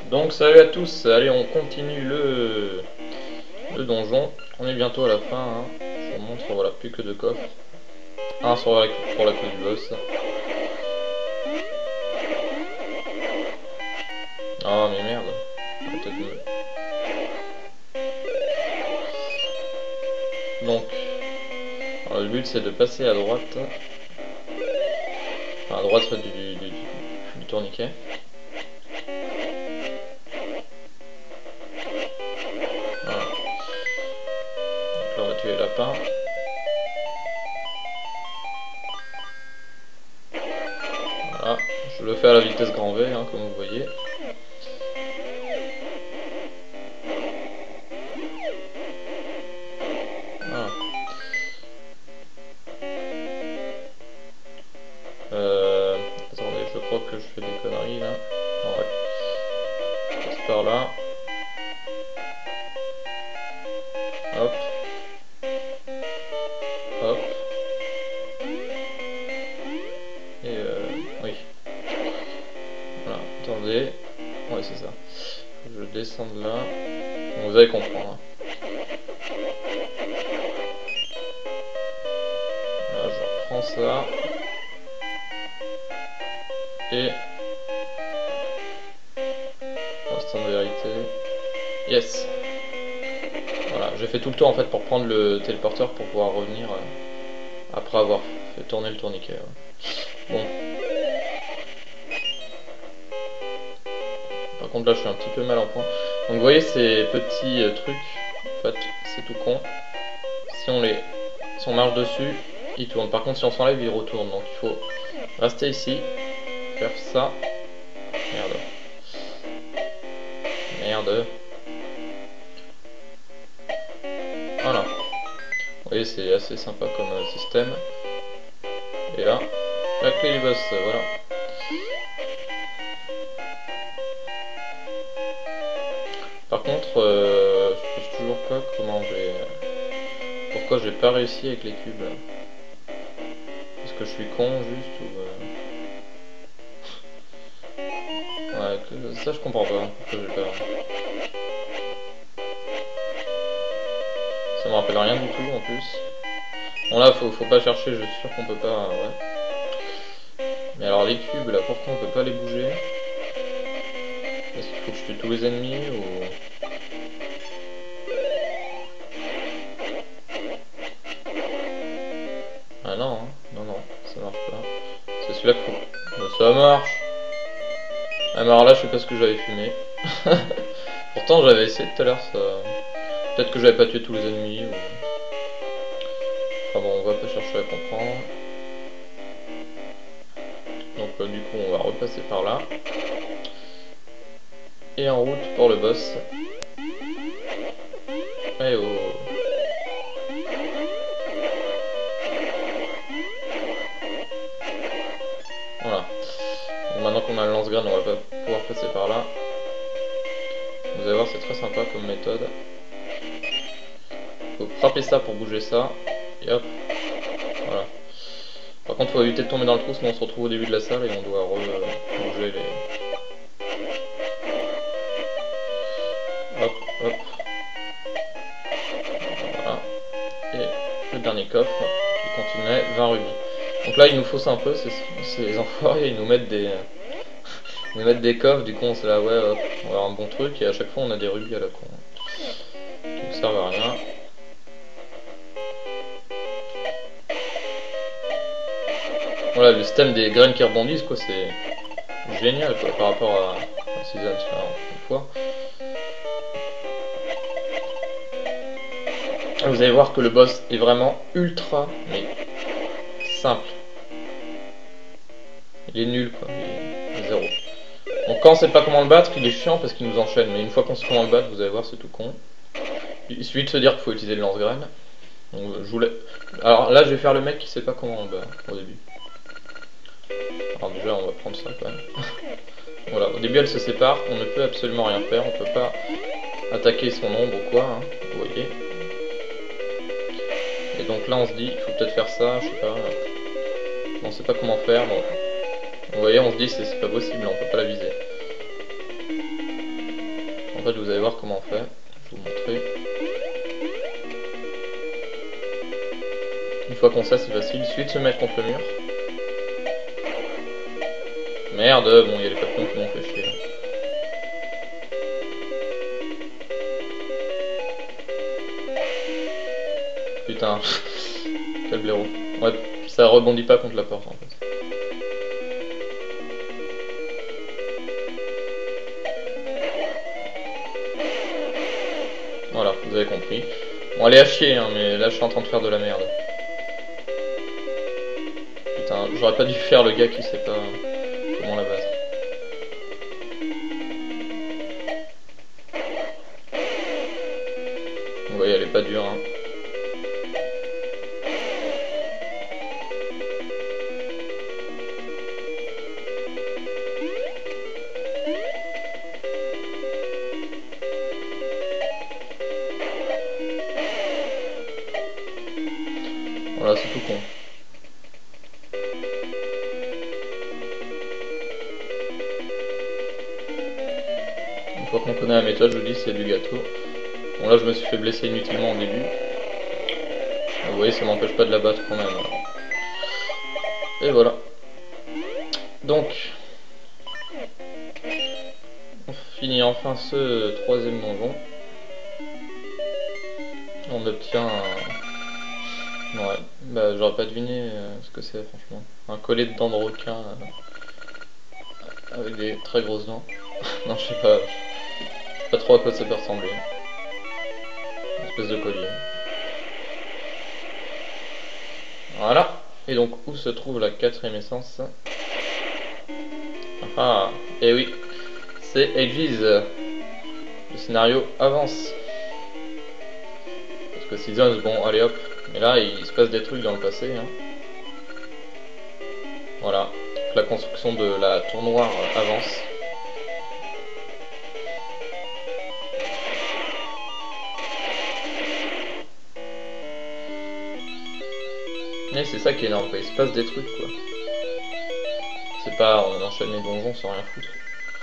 Donc salut à tous, allez on continue le donjon. On est bientôt à la fin, hein. Je vous montre, voilà, plus que deux coffres. Un pour la clé du boss. Oh mais merde. Peut-être mieux. Donc, alors, le but c'est de passer à droite. Enfin, à droite du tourniquet. Voilà. Donc là on va tuer les lapins. Voilà, je le fais à la vitesse grand V, hein, comme vous voyez. Voilà. Attendez, je crois que je fais des conneries là. Non, ouais. Je passe par là. Hop. Hop. Et oui. Voilà, attendez. Ouais, c'est ça. Je descends de là. Bon, vous allez comprendre. Hein. Voilà, je reprends ça. Et instant de vérité. Yes. Voilà, j'ai fait tout le tour en fait pour prendre le téléporteur pour pouvoir revenir après avoir fait tourner le tourniquet. Ouais. Bon. Par contre là je suis un petit peu mal en point. Donc vous voyez ces petits trucs, en fait c'est tout con. Si on marche dessus, ils tournent. Par contre si on s'enlève, ils retournent. Donc il faut rester ici, faire ça. Merde. Merde. Voilà. Vous voyez c'est assez sympa comme système. Et là, la clé du boss, voilà. Par contre, je sais toujours pas comment j'ai... Pourquoi j'ai pas réussi avec les cubes. Est-ce que je suis con juste ou... Ouais, ça je comprends pas. Pourquoi j'ai pas... Ça me rappelle rien du tout en plus. Bon là faut pas chercher, je suis sûr qu'on peut pas... Ouais. Mais alors les cubes là, pourquoi on peut pas les bouger? Est-ce qu'il faut que je tue tous les ennemis ou... Ah non, hein. Non, ça marche pas. C'est celui-là qu'il faut... Ça marche. Ah mais alors là je sais pas ce que j'avais fumé. Pourtant j'avais essayé tout à l'heure ça... Peut-être que j'avais pas tué tous les ennemis ou... Enfin bon, on va pas chercher à comprendre. Donc du coup on va repasser par là. Et en route pour le boss. Eh oh. Voilà. Donc maintenant qu'on a le lance-graine, on va pas pouvoir passer par là. Vous allez voir, c'est très sympa comme méthode. Faut frapper ça pour bouger ça. Et hop. Voilà. Par contre, faut éviter de tomber dans le trou, sinon on se retrouve au début de la salle et on doit bouger les... Hop, hop. Voilà. Et le dernier coffre qui contenait 20 rubis. Donc là, il nous fausse un peu, ces enfoirés, ils nous mettent des coffres, du coup on se là, ouais, hop, on va avoir un bon truc, et à chaque fois on a des rubis à la con. Qui ne servent à rien. Voilà, le système des graines qui rebondissent, quoi, c'est génial, quoi, par rapport à Season, une fois. Vous allez voir que le boss est vraiment ultra, mais simple. Il est nul, quoi, il est zéro. Donc quand on sait pas comment le battre, il est chiant parce qu'il nous enchaîne, mais une fois qu'on sait comment le battre, vous allez voir, c'est tout con. Il suffit de se dire qu'il faut utiliser le lance-graine. Donc je voulais... Alors là, je vais faire le mec qui sait pas comment on le bat au début. Alors déjà, on va prendre ça quand même. Voilà, au début, elle se sépare, on ne peut absolument rien faire, on peut pas attaquer son ombre ou quoi, hein, vous voyez. Et donc là, on se dit, il faut peut-être faire ça, je sais pas. On sait pas comment faire, donc... Vous voyez, on se dit, c'est pas possible, on peut pas la viser. En fait, vous allez voir comment on fait. Je vais vous montrer. Une fois qu'on sait, c'est facile. Il suffit de se mettre contre le mur. Merde, bon, il y a les papillons qui m'ont fait chier. Là. Putain, quel blaireau. Ouais, ça rebondit pas contre la porte en fait. Voilà, vous avez compris. Bon, elle est à chier, hein, mais là je suis en train de faire de la merde. Putain, j'aurais pas dû faire le gars qui sait pas comment la battre. Vous voyez, elle est pas dure, hein. Voilà, c'est tout con. Une fois qu'on connaît la méthode, je vous dis, c'est du gâteau. Bon, là, je me suis fait blesser inutilement au début. Vous voyez, ça m'empêche pas de la battre quand même. Alors. Et voilà. Donc, on finit enfin ce troisième donjon. On obtient un... Ouais, bah j'aurais pas deviné ce que c'est franchement. Un collet de dents de requin avec des très grosses dents. Non, je sais pas trop à quoi ça peut ressembler. Une espèce de collier. Voilà. Et donc où se trouve la quatrième essence? Ah, et oui, c'est Aegis. Le scénario avance. Parce que Seasons, bon, allez hop. Mais là, il se passe des trucs dans le passé. Hein. Voilà. La construction de la tour noire avance. Mais c'est ça qui est énorme, quoi. Il se passe des trucs, quoi. C'est pas on enchaîne les donjons sans rien foutre.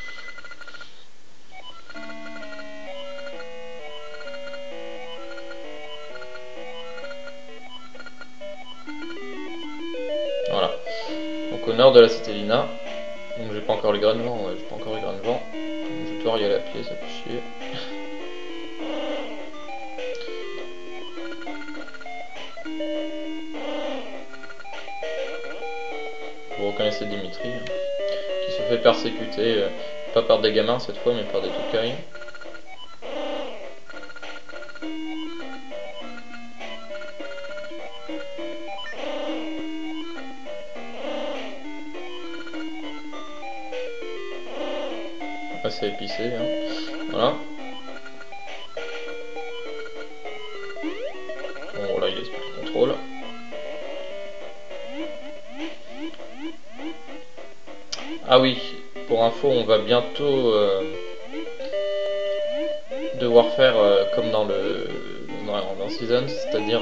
Voilà. Donc au nord de la cité Lina. Donc j'ai pas encore les graines de vent, ouais, j'ai pas encore les graines de vent. Donc, je vais devoir y aller à pied, ça fait chier. Vous reconnaissez Dimitri, hein, qui se fait persécuter, pas par des gamins cette fois, mais par des toucailles. Après c'est épicé, hein. Voilà. Bon là il explique le contrôle. Ah oui, pour info, on va bientôt devoir faire comme dans Seasons, c'est-à-dire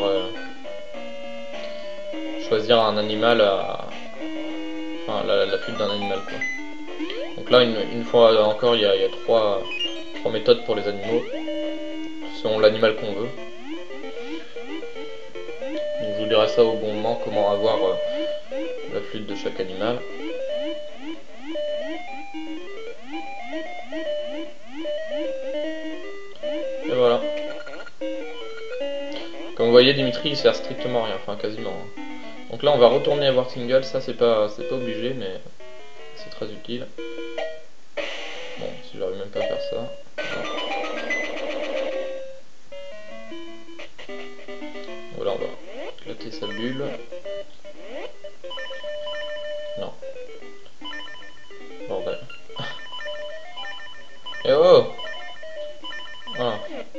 choisir un animal enfin la fuite d'un animal quoi. Donc là une fois encore il y a trois méthodes pour les animaux, selon l'animal qu'on veut. Donc, je vous dirai ça au bon moment, comment avoir la flûte de chaque animal. Et voilà. Comme vous voyez, Dimitri il sert strictement à rien, enfin quasiment. Hein. Donc là on va retourner à voir Tingle, ça c'est pas obligé mais c'est très utile. Bon, si j'arrive même pas à faire ça. Non. Voilà, on va éclater sa bulle. Non. Bordel. Eh oh! Voilà.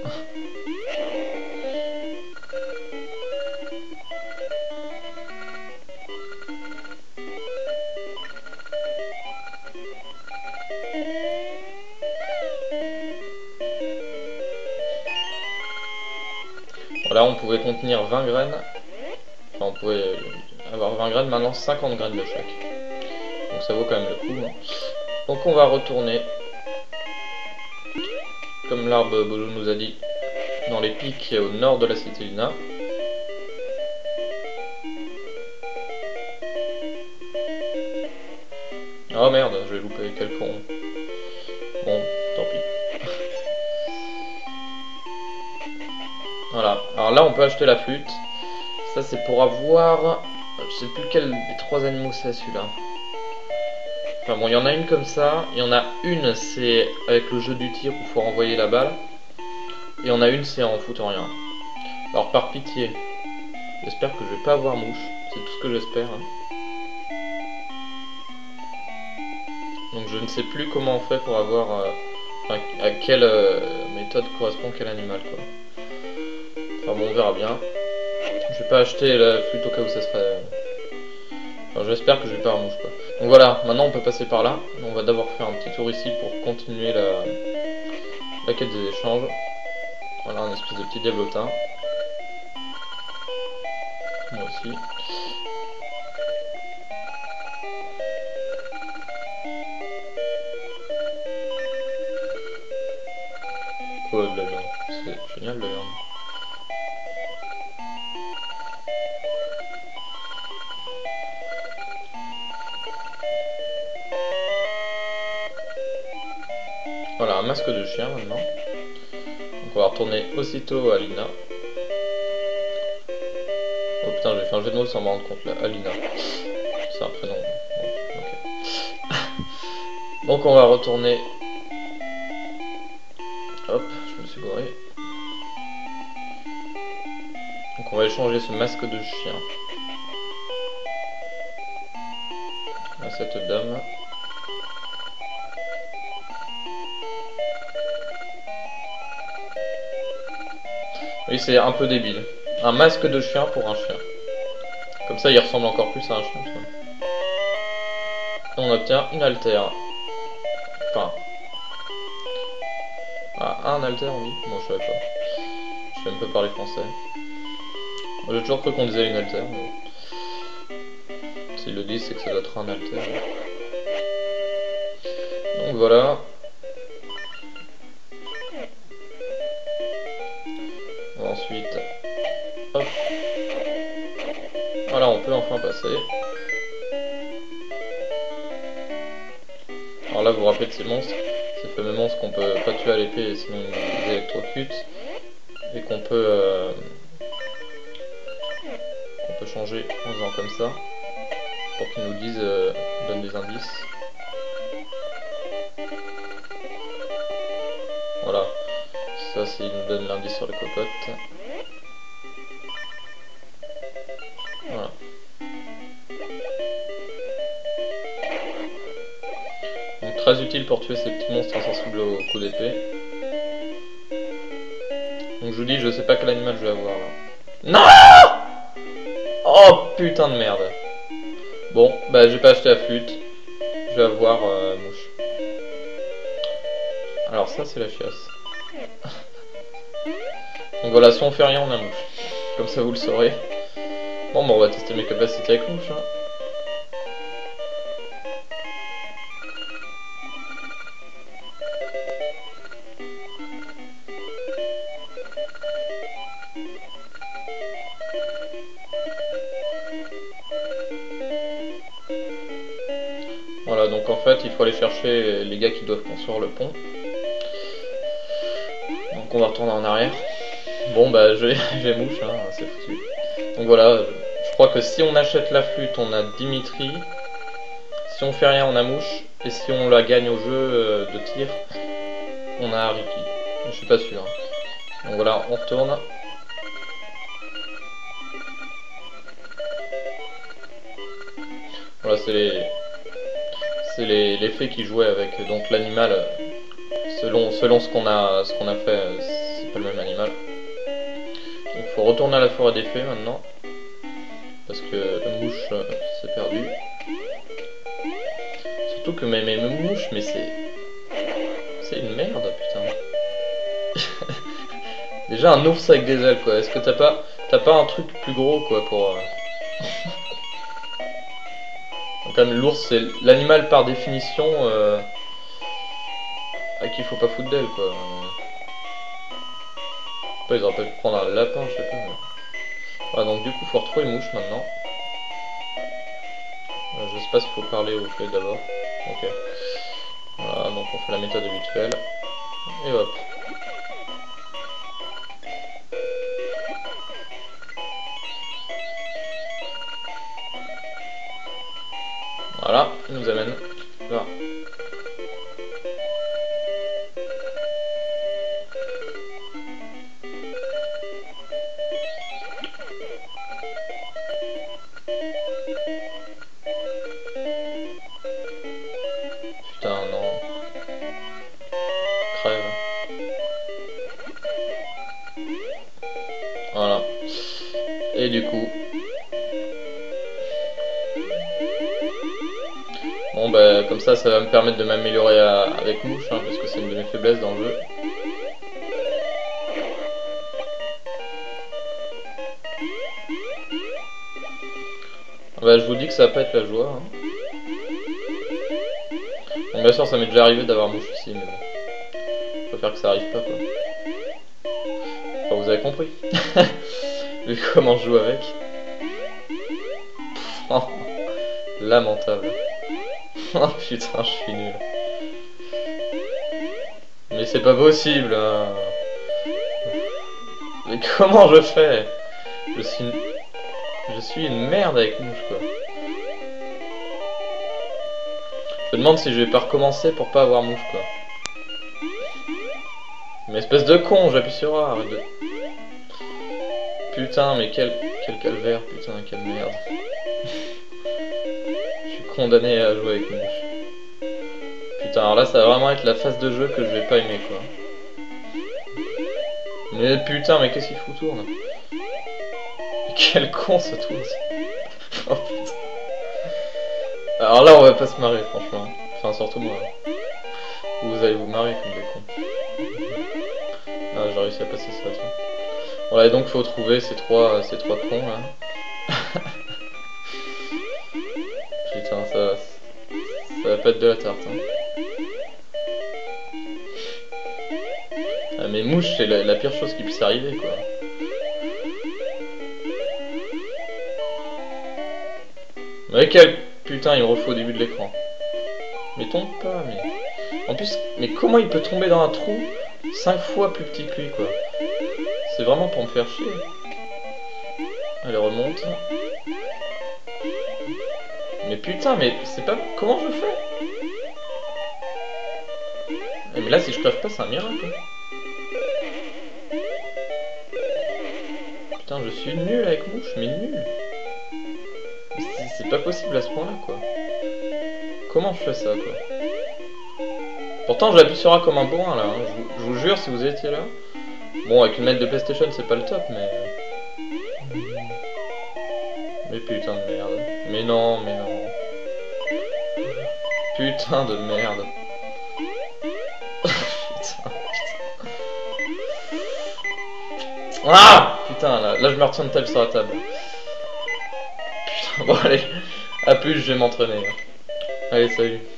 Voilà, on pouvait contenir 20 graines. Enfin, on pouvait avoir 20 graines, maintenant 50 graines de chaque. Donc ça vaut quand même le coup. Hein. Donc on va retourner comme l'arbre Bojo nous a dit, dans les pics au nord de la cité Luna. Oh merde, je vais louper, quel con. Bon, tant pis. Voilà, alors là on peut acheter la flûte. Ça c'est pour avoir... Je sais plus quel des trois animaux c'est celui-là. Enfin bon, il y en a une comme ça, il y en a une c'est avec le jeu du tir où il faut renvoyer la balle. Et il y en a une c'est en foutant rien. Alors par pitié, j'espère que je vais pas avoir mouche, c'est tout ce que j'espère. Hein. Donc je ne sais plus comment on fait pour avoir... à quelle méthode correspond quel animal quoi. Enfin bon, on verra bien. Je vais pas acheter la flûte au cas où ça serait... Enfin, j'espère que je vais pas avoir mouche quoi. Donc voilà, maintenant on peut passer par là. On va d'abord faire un petit tour ici pour continuer la quête des échanges. Voilà, un espèce de petit diablotin. Moi aussi. Oh là là, c'est génial le viande. Voilà, un masque de chien maintenant. Donc on va retourner aussitôt à Alina. Oh putain, j'ai fait un jeu de mots sans m'en rendre compte là. Alina. C'est un prénom. Bon, okay. Donc on va retourner. Hop, je me suis gouré. Donc on va échanger ce masque de chien à cette dame. Oui, c'est un peu débile. Un masque de chien pour un chien. Comme ça, il ressemble encore plus à un chien. Et on obtient une altère. Enfin... Ah, un altère, oui. Bon, je savais pas. Je sais même pas parler français. J'ai toujours cru qu'on disait une altère. Mais... S'ils le disent, c'est que ça doit être un altère. Donc voilà. Ensuite, hop. Voilà, on peut enfin passer. Alors là, vous vous rappelez de ces monstres, ces fameux monstres qu'on peut pas tuer à l'épée sinon ils nous électrocutent et qu'on peut changer en faisant comme ça pour qu'ils nous disent, donnent des indices. Voilà. Ça, c'est il nous donne l'indice sur les cocottes. Voilà. Donc très utile pour tuer ces petits monstres insensibles au coup d'épée. Donc je vous dis, je sais pas quel animal je vais avoir là. Non! Oh putain de merde. Bon, bah j'ai pas acheté la flûte. Je vais avoir mouche. Alors ça c'est la chiasse. Donc voilà, si on fait rien, on a mouche. Comme ça vous le saurez. Bon, bah on va tester mes capacités avec mouche. Hein. Voilà, donc en fait, il faut aller chercher les gars qui doivent construire le pont. Donc on va retourner en arrière. Bon bah j'ai mouche, hein, c'est foutu. Donc voilà, je crois que si on achète la flûte, on a Dimitri. Si on fait rien, on a mouche. Et si on la gagne au jeu de tir, on a Riki. Je suis pas sûr. Donc voilà, on retourne. Voilà, c'est les fées qui jouaient avec donc l'animal. Selon ce qu'on a fait, c'est pas le même animal. Donc il faut retourner à la forêt des fées maintenant. Parce que le mouche s'est perdu. Surtout que mes mouches, mais c'est une merde, putain. Déjà un ours avec des ailes quoi. Est-ce que t'as pas un truc plus gros quoi pour... Donc quand même l'ours c'est l'animal par définition à qui il faut pas foutre d'elle quoi. pas, ils auraient pas pu prendre un lapin, je sais pas. Mais... Voilà, donc du coup, faut retrouver mouche maintenant. Je sais pas s'il faut parler ou fait d'abord. Ok. Voilà, donc on fait la méthode habituelle. Et hop. Voilà, il nous amène là. Putain, non. Crève. Voilà. Et du coup... Bon bah comme ça va me permettre de m'améliorer avec mouche, hein, parce que c'est une de mes faiblesses dans le jeu. Bah je vous dis que ça va pas être la joie. Hein. Bon, bien sûr ça m'est déjà arrivé d'avoir mouche ici, mais bon. Je préfère que ça arrive pas quoi. Enfin vous avez compris. Vu comment je joue avec. Oh, lamentable. Oh putain, je suis nul. Mais c'est pas possible. Hein. Mais comment je fais? Je suis une merde avec mouche quoi. Je me demande si je vais pas recommencer pour pas avoir mouche quoi. Mais espèce de con, j'appuie sur A, arrête de... Putain, mais quel calvaire, putain, quelle merde. Je suis condamné à jouer avec mouche. Putain, alors là ça va vraiment être la phase de jeu que je vais pas aimer quoi. Mais putain, mais qu'est-ce qu'il fout tourne? Quel con ce tour. Oh putain. Alors là on va pas se marrer franchement. Enfin surtout moi. Vous allez vous marrer comme des cons. Ah j'ai réussi à passer ça. Voilà, donc faut trouver ces trois cons là. Putain, ça va pas être de la tarte. Hein. Ah, mais mouche, c'est la pire chose qui puisse arriver quoi. Mais quel putain, il me refaut au début de l'écran. Mais tombe pas, mais. En plus, mais comment il peut tomber dans un trou 5 fois plus petit que lui quoi. C'est vraiment pour me faire chier. Allez, remonte. Mais putain, mais c'est pas... Comment je fais? Mais là, si je crève pas, c'est un miracle. Putain, je suis nul avec mouche, mais nul. C'est pas possible à ce point-là, quoi. Comment je fais ça, quoi? Pourtant, j'appuie sur A comme un bourrin, là. Hein. Je vous jure, si vous étiez là... Bon, avec une manette de PlayStation, c'est pas le top, mais... Mais putain de merde. Mais non, mais non. Putain de merde. Putain. Ah putain, là je me retiens de table sur la table. Putain, bon allez. A plus, je vais m'entraîner. Allez, salut.